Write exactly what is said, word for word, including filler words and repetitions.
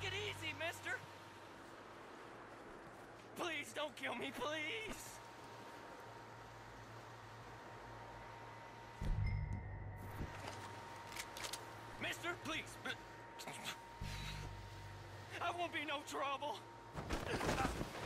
it easy, mister! Please don't kill me, please! Mister, please! I won't be no trouble!